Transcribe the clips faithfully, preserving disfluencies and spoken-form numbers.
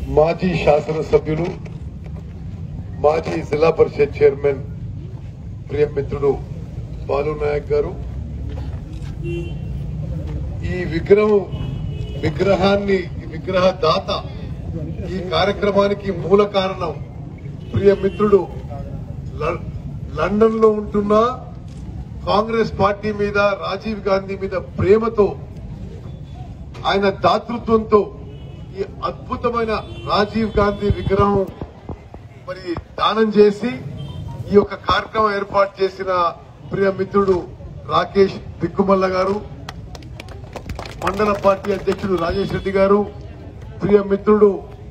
మాజీ శాసనసభ్యులు మాజీ జిల్లా పరిషత్ చైర్మన్ ప్రియ మిత్రుడు బాలు నాయక్ గారు ఈ విగ్రహం విగ్రహాన్ని విగ్రహ దాత ఈ కార్యక్రమానికి మూల కారణం ప్రియ మిత్రుడు లండన్ లో ఉంటున్న కాంగ్రెస్ పార్టీ మీద రాజీవ్ గాంధీ మీద ప్రేమతో ఆయన దాతృత్వంతో ఈ అద్భుతమైన రాజీవ్ గాంధీ విగ్రహం మరి దానం చేసి ఈ యొక్క కార్యక్రమం ఏర్పాటు చేసిన ప్రియ మిత్రుడు రాకేష్ బిక్కుమల్ల గారు, మండల పార్టీ అధ్యక్షుడు రాజేష్ రెడ్డి గారు, ప్రియ మిత్రుడు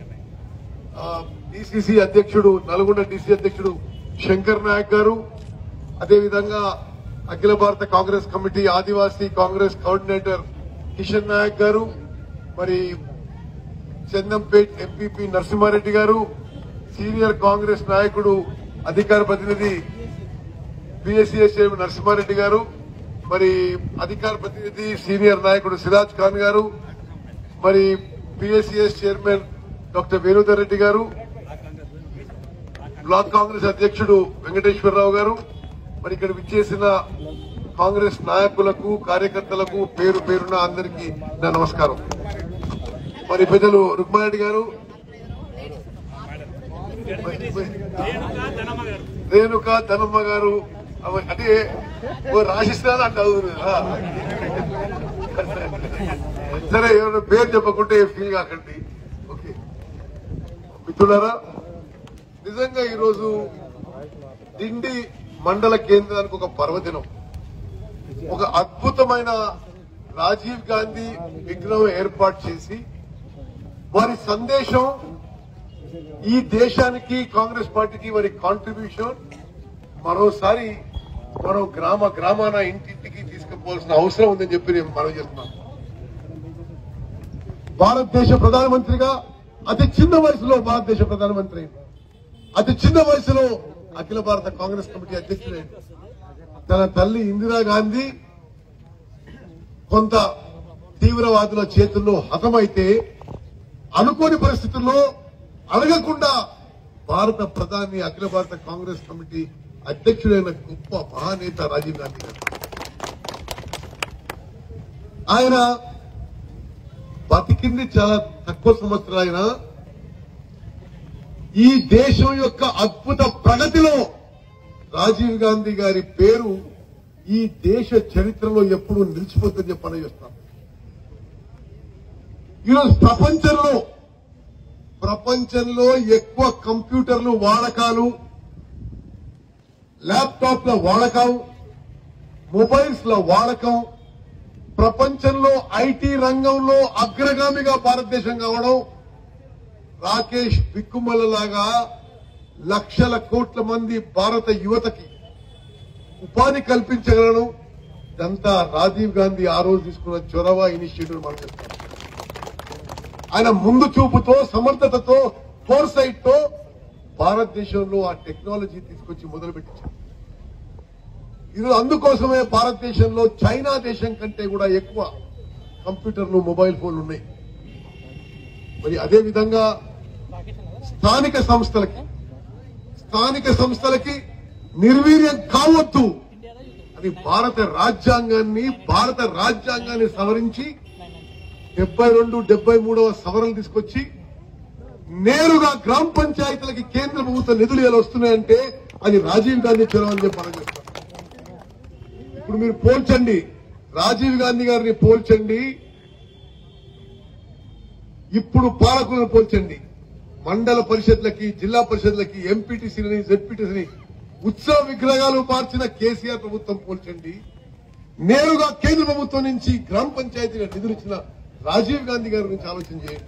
డిసిసి అధ్యక్షుడు నల్గొండ డిసి అధ్యక్షుడు శంకర్ నాయక్ గారు, అదేవిధంగా అఖిల భారత కాంగ్రెస్ కమిటీ ఆదివాసీ కాంగ్రెస్ కోఆర్డినేటర్ కిషన్ నాయక్ గారు, మరి చందంపేట్ ఎంపీపీ నరసింహారెడ్డి గారు, సీనియర్ కాంగ్రెస్ నాయకుడు అధికార ప్రతినిధి పిఎస్సిఎస్ చైర్మన్ నరసింహారెడ్డి గారు, మరి అధికార ప్రతినిధి సీనియర్ నాయకుడు సిరాజ్ ఖాన్ గారు, మరి PSCS chairman doctor Venudhar Reddy గారు, బ్లాక్ కాంగ్రెస్ అధ్యక్షుడు వెంకటేశ్వరరావు గారు, మరి ఇక్కడ విచ్చేసిన కాంగ్రెస్ నాయకులకు కార్యకర్తలకు పేరు పేరున అందరికీ నా నమస్కారం. మరి పెద్దలు రుక్మారెడ్డి గారు, రేణుకా ధనమ్మ గారు, అంటే రాసిస్తాను అంటే సరే ఎవరైనా పేరు చెప్పకుంటే ఫీల్ కాకండి. ఓకే మిత్రులారా, నిజంగా ఈరోజు డిండి మండల కేంద్రానికి ఒక పర్వదినం, ఒక అద్భుతమైన రాజీవ్ గాంధీ విగ్రహం ఏర్పాటు చేసి వారి సందేశం ఈ దేశానికి కాంగ్రెస్ పార్టీకి వారి కాంట్రిబ్యూషన్ మరోసారి మరో గ్రామ గ్రామాన ఇంటింటికి తీసుకుపోవాల్సిన అవసరం ఉందని చెప్పి నేను మనవి చేస్తున్నాను. భారతదేశ ప్రధానమంత్రిగా అతి చిన్న వయసులో భారతదేశ ప్రధానమంత్రి, అతి చిన్న వయసులో అఖిల భారత కాంగ్రెస్ కమిటీ అధ్యక్షుడైన తన తల్లి ఇందిరాగాంధీ కొంత తీవ్రవాదుల చేతుల్లో హతమైతే అనుకోని పరిస్థితుల్లో అడగకుండా భారత ప్రధాని అఖిల భారత కాంగ్రెస్ కమిటీ అధ్యక్షుడైన గొప్ప మహానేత రాజీవ్ గాంధీ గారు, ఆయన బతికింది చాలా తక్కువ సంవత్సరాలు. ఆయన ఈ దేశం యొక్క అద్భుత ప్రగతిలో రాజీవ్ గాంధీ గారి పేరు ఈ దేశ చరిత్రలో ఎప్పుడూ నిలిచిపోతుందని చెప్పని చేస్తాం. ఈరోజు ప్రపంచంలో ప్రపంచంలో ఎక్కువ కంప్యూటర్లు వాడకాలు, ల్యాప్టాప్ల వాడకం, మొబైల్స్ ల వాడకం, ప్రపంచంలో ఐటీ రంగంలో అగ్రగామిగా భారతదేశం కావడం, రాకేష్ బిక్కుమల్ల లాగా లక్షల కోట్ల మంది భారత యువతకి ఉపాధి కల్పించగలను. ఇదంతా రాజీవ్ గాంధీ ఆ రోజు తీసుకున్న చొరవ, ఇనిషియేటివ్ మనం చెప్తాం. ఆయన ముందు చూపుతో, సమర్థతతో, ఫోర్సైట్ తో భారతదేశంలో ఆ టెక్నాలజీ తీసుకొచ్చి మొదలుపెట్టించారు. ఈరోజు అందుకోసమే భారతదేశంలో చైనా దేశం కంటే కూడా ఎక్కువ కంప్యూటర్లు, మొబైల్ ఫోన్లు ఉన్నాయి. మరి అదేవిధంగా స్థానిక సంస్థలకి స్థానిక సంస్థలకి నిర్వీర్యం కావద్దు అని భారత రాజ్యాంగాన్ని భారత రాజ్యాంగాన్ని సవరించి డెబ్బై రెండు డెబ్బై మూడవ సవరణలు తీసుకొచ్చి నేరుగా గ్రామ పంచాయతీలకి కేంద్ర ప్రభుత్వ నిధులు ఎలా వస్తున్నాయంటే అది రాజీవ్ గాంధీ చొరవ అని చెప్పి మనం చెప్తాం. ఇప్పుడు మీరు పోల్చండి, రాజీవ్ గాంధీ గారిని పోల్చండి, ఇప్పుడు పాలకులను పోల్చండి. మండల పరిషత్లకి, జిల్లా పరిషత్లకి, ఎంపీటీసీలని, జెడ్పీటీసీని ఉత్సవ విగ్రహాలు మార్చిన కేసీఆర్ ప్రభుత్వం పోల్చండి. నేరుగా కేంద్ర ప్రభుత్వం నుంచి గ్రామ పంచాయతీల నిధులు ఇచ్చిన రాజీవ్ గాంధీ గారి గురించి ఆలోచన చేయండి.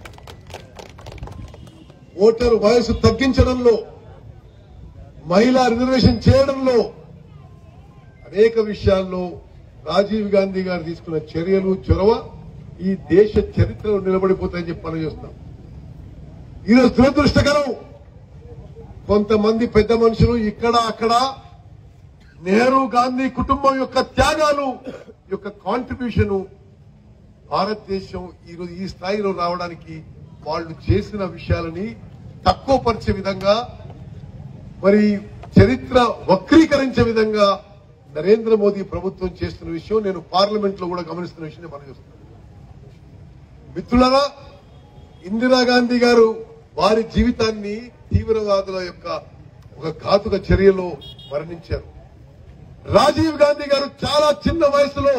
ఓటరు వయసు తగ్గించడంలో, మహిళా రిజర్వేషన్ చేయడంలో, అనేక విషయాల్లో రాజీవ్ గాంధీ గారు తీసుకున్న చర్యలు, చొరవ ఈ దేశ చరిత్రలో నిలబడిపోతాయని చెప్పి మనం చేస్తున్నాం. ఈరోజు దురదృష్టకరం, కొంతమంది పెద్ద మనుషులు ఇక్కడ అక్కడ నెహ్రూ గాంధీ కుటుంబం యొక్క త్యాగాలు యొక్క కాంట్రిబ్యూషన్ భారతదేశం ఈరోజు ఈ స్థాయిలో రావడానికి వాళ్ళు చేసిన విషయాలని తక్కువ పరిచే విధంగా మరి చరిత్ర వక్రీకరించే విధంగా నరేంద్ర మోదీ ప్రభుత్వం చేస్తున్న విషయం నేను పార్లమెంట్ లో కూడా గమనిస్తున్న విషయం మనం చూస్తున్నాం. మిత్రులారా, ఇందిరాగాంధీ గారు వారి జీవితాన్ని తీవ్రవాదుల యొక్క ఒక ఘాతుక చర్యలో మరణించారు. రాజీవ్ గాంధీ గారు చాలా చిన్న వయసులో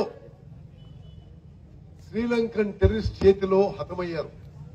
శ్రీలంకన్ టెర్రరిస్ట్ చేతిలో హతమయ్యారు.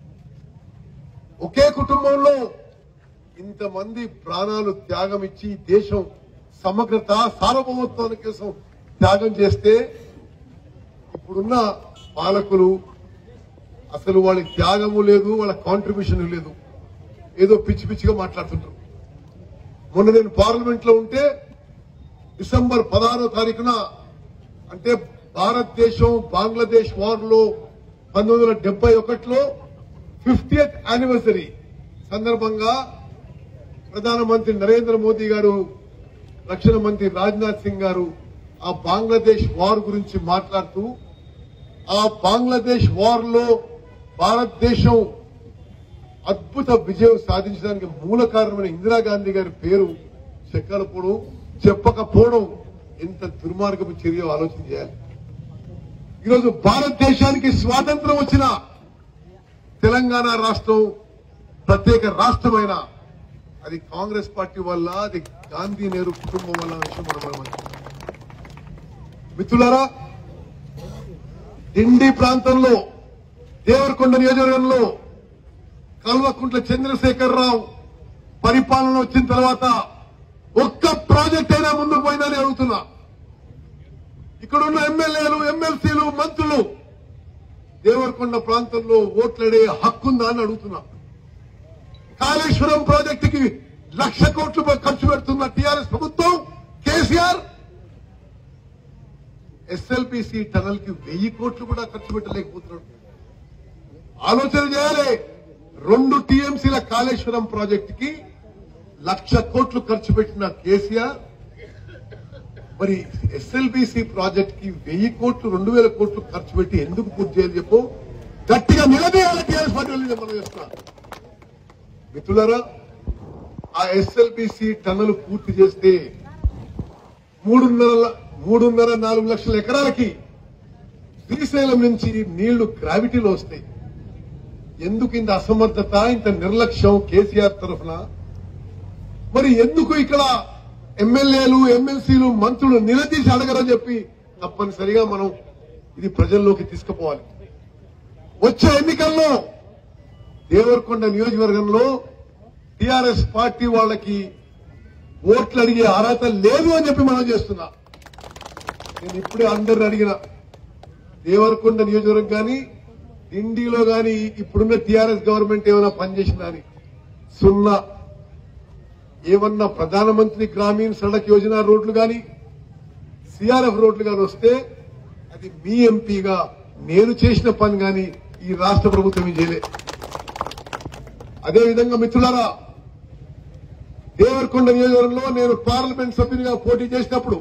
ఒకే కుటుంబంలో ఇంతమంది ప్రాణాలు త్యాగం ఇచ్చి దేశం సమగ్రత సార్వభౌమత్వం కోసం త్యాగం చేస్తే ఇప్పుడున్న పాలకులు అసలు వాళ్ళకి త్యాగము లేదు, వాళ్ళ కాంట్రిబ్యూషన్ లేదు, ఏదో పిచ్చి పిచ్చిగా మాట్లాడుతుంటారు. మొన్న నేను పార్లమెంట్ లో ఉంటే డిసెంబర్ పదహారో తారీఖున అంటే భారతదేశం బంగ్లాదేశ్ వార్ లో పంతొమ్మిది వందల డెబ్బై ఒకటిలో ఫిఫ్టీయత్ యానివర్సరీ సందర్భంగా ప్రధానమంత్రి నరేంద్ర మోదీ గారు, రక్షణ మంత్రి రాజ్నాథ్ సింగ్ గారు ఆ బంగ్లాదేశ్ వార్ గురించి మాట్లాడుతూ ఆ బంగ్లాదేశ్ వార్ లో భారతదేశం అద్భుత విజయం సాధించడానికి మూల కారణమైన ఇందిరాగాంధీ గారి పేరు చెక్కలపోవడం చెప్పకపోవడం ఎంత దుర్మార్గపు చర్య ఆలోచన చేయాలి. ఈరోజు భారతదేశానికి స్వాతంత్రం వచ్చిన తెలంగాణ రాష్ట్రం ప్రత్యేక రాష్ట్రమైన అది కాంగ్రెస్ పార్టీ వల్ల, అది గాంధీ నెహ్రూ కుటుంబం వల్ల విషయం మనం మిత్రులారా, డిండి ప్రాంతంలో దేవరకొండ నియోజకవర్గంలో కల్వకుంట్ల చంద్రశేఖర్ రావు పరిపాలన వచ్చిన తర్వాత ఒక్క ప్రాజెక్ట్ అయినా ముందుకు పోయిందని అడుగుతున్నా. ఇక్కడున్న ఎమ్మెల్యేలు, ఎమ్మెల్సీలు, మంత్రులు దేవరకొండ ప్రాంతంలో ఓట్లడే హక్కుందా అని అడుగుతున్నా. కాళేశ్వరం ప్రాజెక్టుకి లక్ష కోట్లు ఖర్చు పెడుతున్న టీఆర్ఎస్ ప్రభుత్వం కేసీఆర్ ఎస్ఎల్బీసీ టనల్ కి వెయ్యి కోట్లు కూడా ఖర్చు పెట్టలేకపోతున్నాడు. ఆలోచన చేయాలి. రెండు టీఎంసీల కాళేశ్వరం ప్రాజెక్టుకి లక్ష కోట్లు ఖర్చు పెట్టిన కేసీఆర్ మరి ఎస్ఎల్బీసీ ప్రాజెక్ట్ కి వెయ్యి కోట్లు రెండు వేల కోట్లు ఖర్చు పెట్టి ఎందుకు పూర్తి చేయాలి చెప్పు. గట్టిగా నిలదీయాలి టీఆర్ఎస్ పార్టీ మనం చేస్తున్నా. మిత్రులారా, ఆ ఎస్ఎల్బీసీ టన్నులు పూర్తి చేస్తే మూడున్నర మూడున్నర నాలుగు లక్షల ఎకరాలకి శ్రీశైలం నుంచి నీళ్లు గ్రావిటీలో వస్తాయి. ఎందుకు ఇంత అసమర్థత, ఇంత నిర్లక్ష్యం కేసీఆర్ తరఫున? మరి ఎందుకు ఇక్కడ ఎమ్మెల్యేలు, ఎమ్మెల్సీలు, మంత్రులు నిలదీసి అడగరని చెప్పి తప్పనిసరిగా మనం ఇది ప్రజల్లోకి తీసుకుపోవాలి. వచ్చే ఎన్నికల్లో దేవరకొండ నియోజకవర్గంలో టీఆర్ఎస్ పార్టీ వాళ్ళకి ఓట్లు అడిగే అర్హత లేదు అని చెప్పి మనం చేస్తున్నా. నేను ఇప్పుడే అందరిని అడిగిన దేవరకొండ నియోజకవర్గం కానీ ఢిల్లీలో కానీ ఇప్పుడున్న టీఆర్ఎస్ గవర్నమెంట్ ఏమైనా పనిచేసిందా అని. సున్నా. ఏమన్నా ప్రధానమంత్రి గ్రామీణ సడక్ యోజన రోడ్లు కానీ సిఆర్ఎఫ్ రోడ్లు కానీ వస్తే అది మీ ఎంపీగా నేను చేసిన పని కానీ ఈ రాష్ట్ర ప్రభుత్వం చేయలే. అదేవిధంగా మిత్రులారా, దేవరకొండ నియోజకవర్గంలో నేను పార్లమెంట్ సభ్యునిగా పోటీ చేసినప్పుడు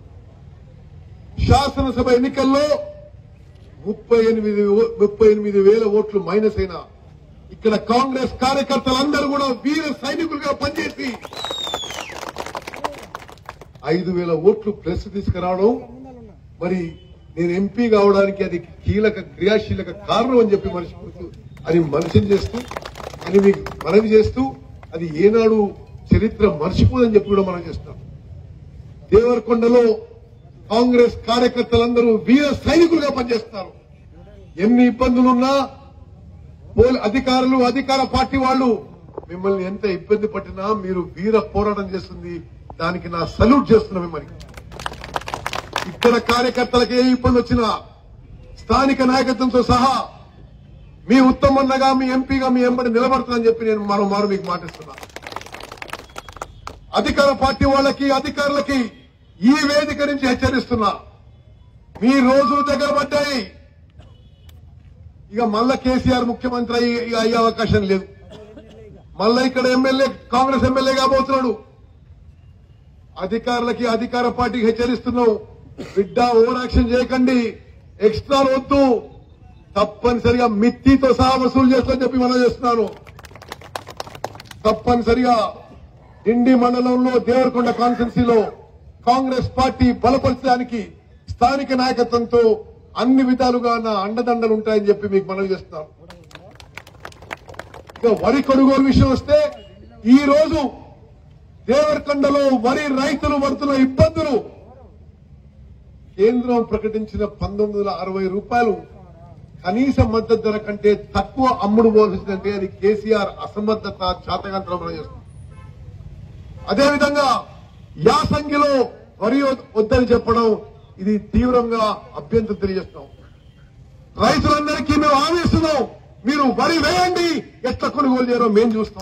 శాసనసభ ఎన్నికల్లో ముప్పై ఎనిమిది ముప్పై ఎనిమిది వేల ఓట్లు మైనస్ అయినా ఇక్కడ కాంగ్రెస్ కార్యకర్తలందరూ కూడా వీర సైనికులుగా పనిచేసి ఐదు వేల ఓట్లు ప్లస్ తీసుకురావడం, మరి నేను ఎంపీ కావడానికి అది కీలక క్రియాశీలక కారణం అని చెప్పి మనిషి అని మనిషిని చేస్తూ అని మీకు మనవి చేస్తూ అది ఏనాడు చరిత్ర మర్చిపోదని చెప్పి కూడా మనం చేస్తాం. దేవరకొండలో కాంగ్రెస్ కార్యకర్తలందరూ వీర సైనికులుగా పనిచేస్తారు. ఎన్ని ఇబ్బందులున్నా అధికారులు, అధికార పార్టీ వాళ్ళు మిమ్మల్ని ఎంత ఇబ్బంది పట్టినా మీరు వీర పోరాటం చేస్తుంది. దానికి నా సల్యూట్ చేస్తున్నా మిమ్మల్ని. ఇక్కడ కార్యకర్తలకు ఏ ఇబ్బంది వచ్చినా స్థానిక నాయకత్వంతో సహా మీ ఉత్తమన్నగా, మీ ఎంపీగా మీ ఎంబడి నిలబడతానని చెప్పి నేను మరో మారు మీకు మాటిస్తున్నా. అధికార పార్టీ వాళ్ళకి, అధికారులకి ఈ వేదిక నుంచి హెచ్చరిస్తున్నా. మీ రోజులు దగ్గర పడ్డాయి. ఇక మళ్ళా కేసీఆర్ ముఖ్యమంత్రి అయ్యే అవకాశం లేదు. మళ్ళా ఇక్కడ ఎమ్మెల్యే, కాంగ్రెస్ ఎమ్మెల్యే కాబోతున్నాడు. అధికారులకి, అధికార పార్టీకి హెచ్చరిస్తున్నావు. బిడ్డ ఓవర్ యాక్షన్ చేయకండి, ఎక్స్ట్రా వద్దు. తప్పనిసరిగా మిత్తితో సహా వసూలు చేస్తామని చెప్పి మనం చేస్తున్నాను. తప్పనిసరిగా ఇండి మండలంలో దేవరకొండ కాన్స్టిట్యున్సీలో కాంగ్రెస్ పార్టీ బలపరచడానికి స్థానిక నాయకత్వంతో అన్ని విధాలుగా నా అండదండలు ఉంటాయని చెప్పి మీకు మనవి చేస్తున్నాను. ఇక వరి కొనుగోలు విషయం వస్తే ఈ రోజు దేవరకొండలో వరి రైతులు పడుతున్న ఇబ్బందులు కేంద్రం ప్రకటించిన పంతొమ్మిది వందల అరవై రూపాయలు కనీస మద్దతు ధర కంటే తక్కువ అమ్ముడు పోల్సిందంటే అది కేసీఆర్ అసమర్థత చాతకంతరం చేస్తుంది. అదేవిధంగా యాసంగిలో వరి వద్దని చెప్పడం ఇది తీవ్రంగా అభ్యంతరం తెలియజేస్తున్నాం. రైతులందరికీ మేము హామీ ఇస్తున్నాం, మీరు వరి వేయండి, ఎట్లా కొనుగోలు చేయరో మేము చూస్తాం.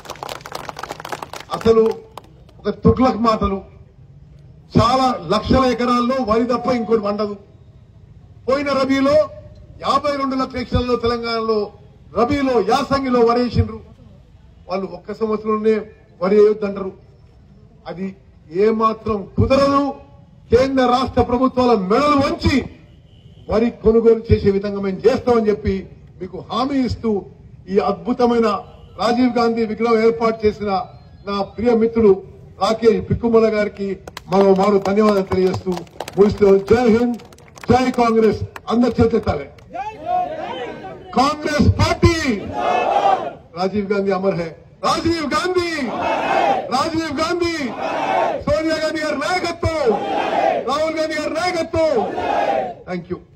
అసలు ఒక తుగ్లక్ మాటలు. చాలా లక్షల ఎకరాల్లో వరి తప్ప ఇంకోటి వండదు. పోయిన రబీలో యాభై రెండు లక్షల ఎకరాల్లో తెలంగాణలో రబీలో యాసంగిలో వరేసిండ్రు. వాళ్ళు ఒక్క సంవత్సరంలోనే వరి వేయొద్దంటారు. అది ఏమాత్రం కుదరదు. కేంద్ర రాష్ట్ర ప్రభుత్వాల మెడలు వంచి వరి కొనుగోలు చేసే విధంగా మేము చేస్తామని చెప్పి మీకు హామీ ఇస్తూ ఈ అద్భుతమైన రాజీవ్ గాంధీ విగ్రహం ఏర్పాటు చేసిన నా ప్రియ మిత్రుడు రాకేష్ పిక్కుమల గారికి మరో మారు ధన్యవాదాలు తెలియజేస్తూ ముగిస్తూ జై హింద్, జై కాంగ్రెస్. అందరు చేతెత్తాలి. కాంగ్రెస్ పార్టీ రాజీవ్ గాంధీ అమర్ హై. రాజీవ్ గాంధీ రాజీవ్ గాంధీ సోనియా గాంధీ గారి నాయకత్వం, రాహుల్ గాంధీ గారి నాయకత్వం. Thank you.